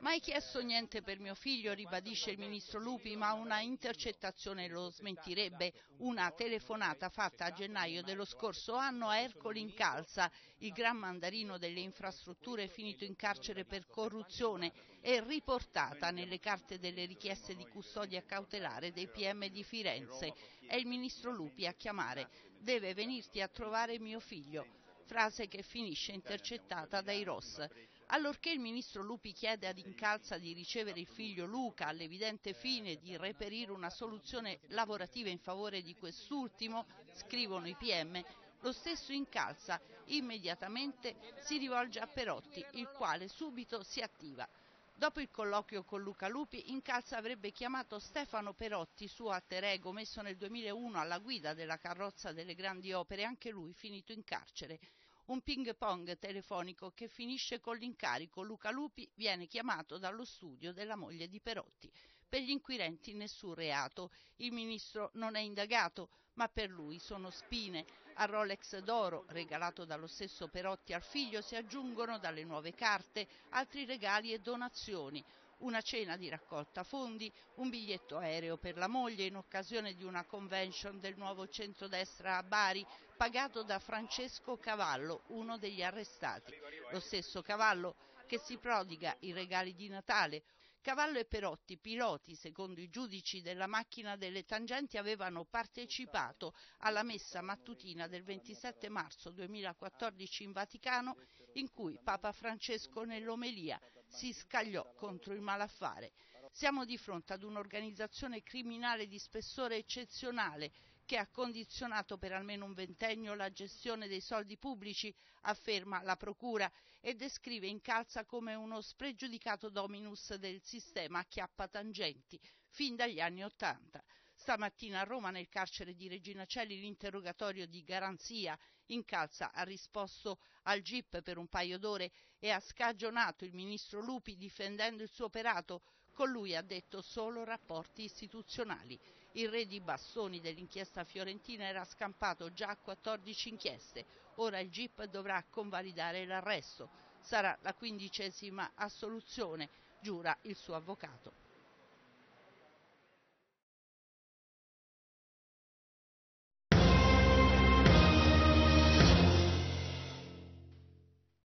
Mai chiesto niente per mio figlio, ribadisce il ministro Lupi, ma una intercettazione lo smentirebbe. Una telefonata fatta a gennaio dello scorso anno a Ercole Incalza, il gran mandarino delle infrastrutture finito in carcere per corruzione, è riportata nelle carte delle richieste di custodia cautelare dei PM di Firenze. È il ministro Lupi a chiamare: deve venirti a trovare mio figlio. Frase che finisce intercettata dai Ross. Allorché il ministro Lupi chiede ad Incalza di ricevere il figlio Luca all'evidente fine di reperire una soluzione lavorativa in favore di quest'ultimo, scrivono i PM, lo stesso Incalza immediatamente si rivolge a Perotti, il quale subito si attiva. Dopo il colloquio con Luca Lupi, Incalza avrebbe chiamato Stefano Perotti, suo alter ego, messo nel 2001 alla guida della carrozza delle grandi opere, anche lui finito in carcere. Un ping pong telefonico che finisce con l'incarico. Luca Lupi viene chiamato dallo studio della moglie di Perotti. Per gli inquirenti nessun reato, il ministro non è indagato, ma per lui sono spine. Al Rolex d'oro regalato dallo stesso Perotti al figlio si aggiungono dalle nuove carte altri regali e donazioni. Una cena di raccolta fondi, un biglietto aereo per la moglie in occasione di una convention del nuovo centrodestra a Bari, pagato da Francesco Cavallo, uno degli arrestati. Lo stesso Cavallo che si prodiga i regali di Natale. Cavallo e Perotti, piloti secondo i giudici della macchina delle tangenti, avevano partecipato alla messa mattutina del 27 marzo 2014 in Vaticano, in cui Papa Francesco nell'omelia si scagliò contro il malaffare. Siamo di fronte ad un'organizzazione criminale di spessore eccezionale che ha condizionato per almeno un ventennio la gestione dei soldi pubblici, afferma la Procura, e descrive Incalza come uno spregiudicato dominus del sistema acchiappatangenti fin dagli anni '80. Stamattina a Roma, nel carcere di Regina Coeli, l'interrogatorio di garanzia. Incalza ha risposto al GIP per un paio d'ore e ha scagionato il ministro Lupi difendendo il suo operato. Con lui ha detto solo rapporti istituzionali. Il re di bastoni dell'inchiesta fiorentina era scampato già a 14 inchieste. Ora il GIP dovrà convalidare l'arresto. Sarà la 15ª assoluzione, giura il suo avvocato.